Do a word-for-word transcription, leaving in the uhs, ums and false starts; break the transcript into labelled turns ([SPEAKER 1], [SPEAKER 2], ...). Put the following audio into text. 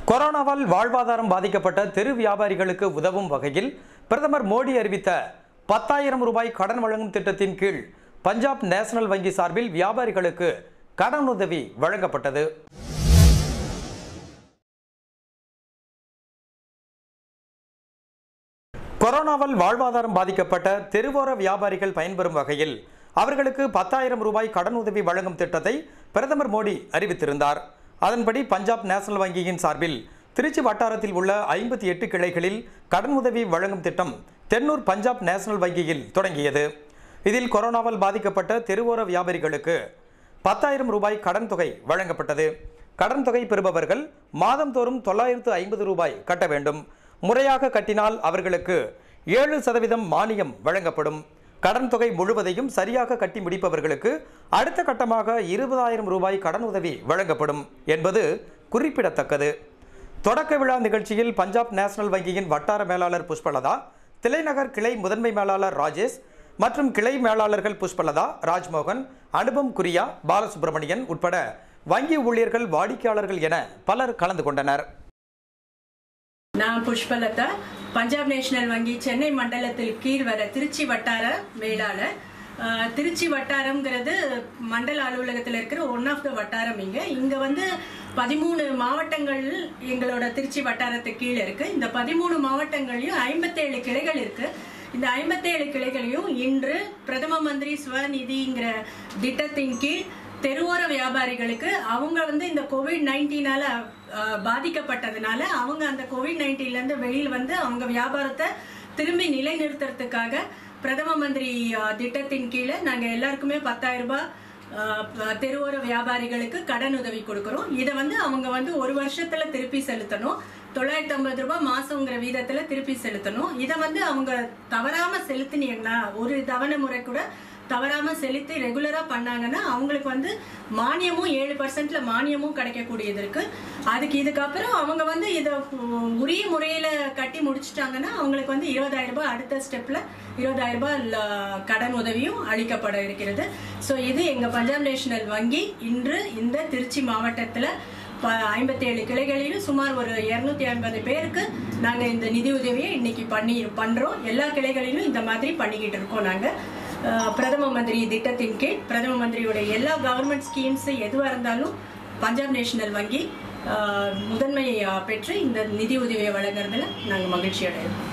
[SPEAKER 1] கொரோனாவால் வாழ்வாதாரம் பாதிக்கப்பட்ட தெரு வியாபாரிகளுக்கு உதவும் வகையில் பிரதமர் மோடி அறிவித்த பத்தாயிரம் ரூபாய் கடன் வழங்கும் திட்டத்தின் கீழ் பஞ்சாப் நேஷனல் வங்கி சார்பில் வியாபாரிகளுக்கு கடனுதவி வழங்கப்பட்டது. கொரோனாவால் வாழ்வாதாரம் பாதிக்கப்பட்ட தெருவோர வியாபாரிகள் பயன்பெறும் வகையில் அவர்களுக்கு பத்தாயிரம் ரூபாய் கடனுதவி வழங்கும் திட்டத்தை பிரதமர் மோடி அறிவித்திருந்தார். அதன்படி பஞ்சாப் நேஷனல் வங்கியின் சார்பில் திருச்சி வட்டாரத்தில் உள்ள ஐம்பத்தி எட்டு கிளைகளில் கடன் உதவி வழங்கும் திட்டம் தென்னூர் பஞ்சாப் நேஷனல் வங்கியில் தொடங்கியது. இதில் கொரோனாவால் பாதிக்கப்பட்ட தெருவோர வியாபாரிகளுக்கு பத்தாயிரம் ரூபாய் கடன் தொகை வழங்கப்பட்டது. கடன் தொகை பெறுபவர்கள் மாதந்தோறும் தொள்ளாயிரத்து ஐம்பது ரூபாய் கட்ட வேண்டும். முறையாக கட்டினால் அவர்களுக்கு ஏழு சதவீதம் மானியம் வழங்கப்படும். கடன் தொகை முழுவதையும் சரியாக கட்டி முடிப்பவர்களுக்கு அடுத்த கட்டமாக இருபதாயிரம் ரூபாய் கடன் உதவி வழங்கப்படும் என்பது குறிப்பிடத்தக்கது. தொடக்க விழா நிகழ்ச்சியில் பஞ்சாப் நேஷனல் வங்கியின் வட்டார மேலாளர் புஷ்பலதா, திலைநகர் கிளை முதன்மை மேலாளர் ராஜேஷ் மற்றும் கிளை மேலாளர்கள் புஷ்பலதா, ராஜ்மோகன், அனுபம் குரியா, பாலசுப்ரமணியன் உட்பட வங்கி ஊழியர்கள், வாடிக்கையாளர்கள் என பலர் கலந்து கொண்டனர்.
[SPEAKER 2] நான் புஷ்பலதா, பஞ்சாப் நேஷனல் வங்கி சென்னை மண்டலத்தில் கீழ் வர திருச்சி வட்டார மேலாளர். திருச்சி வட்டாரம்ங்கிறது மண்டல அலுவலகத்தில் இருக்கிற ஒன் ஆஃப் த வட்டாரம். இங்க இங்க வந்து பதிமூணு மாவட்டங்கள் எங்களோட திருச்சி வட்டாரத்துக்கு கீழே இருக்கு. இந்த பதிமூணு மாவட்டங்களையும் ஐம்பத்தேழு கிளைகள் இருக்கு. இந்த ஐம்பத்தேழு கிளைகளையும் இன்று பிரதம மந்திரி ஸ்வநிதிங்கிற திட்டத்தின் கீழ் தெருவோர வியாபாரிகளுக்கு அவங்க வந்து இந்த கோவிட் நைன்டீனால பாதிக்கப்பட்டதுனால அவங்க அந்த கோவிட் நைன்டீன்ல இருந்து வெளியில் வந்து அவங்க வியாபாரத்தை திரும்பி நிலைநிறுத்துறதுக்காக பிரதம மந்திரி திட்டத்தின் கீழே நாங்க எல்லாருக்குமே பத்தாயிரம் ரூபாய் தெருவோர வியாபாரிகளுக்கு கடன் உதவி கொடுக்கிறோம். இதை வந்து அவங்க வந்து ஒரு வருஷத்துல திருப்பி செலுத்தணும். தொள்ளாயிரத்தி ஐம்பது ரூபாய் மாசங்கிற வீதத்துல திருப்பி செலுத்தணும். இதை வந்து அவங்க தவறாம செலுத்தினீங்கன்னா, ஒரு தவணை முறை கூட தவறாம செலுத்தி ரெகுலரா பண்ணாங்கன்னா அவங்களுக்கு வந்து மானியமும் ஏழு பர்சன்ட்ல மானியமும் கிடைக்கக்கூடியது இருக்கு. அதுக்கு இதுக்கப்புறம் அவங்க வந்து இதை உரிய முறையில கட்டி முடிச்சுட்டாங்கன்னா அவங்களுக்கு வந்து இருபதாயிரம் ரூபாய் அடுத்த ஸ்டெப்ல இருபதாயிரம் ரூபாய் கடன் உதவியும் அளிக்கப்பட இருக்கிறது. ஸோ இது எங்க பஞ்சாப் நேஷனல் வங்கி இன்று இந்த திருச்சி மாவட்டத்துல ஐம்பத்தி ஏழு கிளைகளிலும் சுமார் ஒரு இருநூத்தி ஐம்பது பேருக்கு நாங்க இந்த நிதி உதவியை இன்னைக்கு பண்ணி பண்றோம். எல்லா கிளைகளிலும் இந்த மாதிரி பண்ணிக்கிட்டு இருக்கோம். நாங்க பிரதம மந்திரி திட்டத்தின் கீழ் பிரதம மந்திரியோட எல்லா கவர்மெண்ட் ஸ்கீம்ஸ் எதுவாக இருந்தாலும் பஞ்சாப் நேஷனல் வங்கி முதன்மை பெற்று இந்த நிதி உதவியை வழங்குறதுல நாங்கள் மகிழ்ச்சி அடைகிறோம்.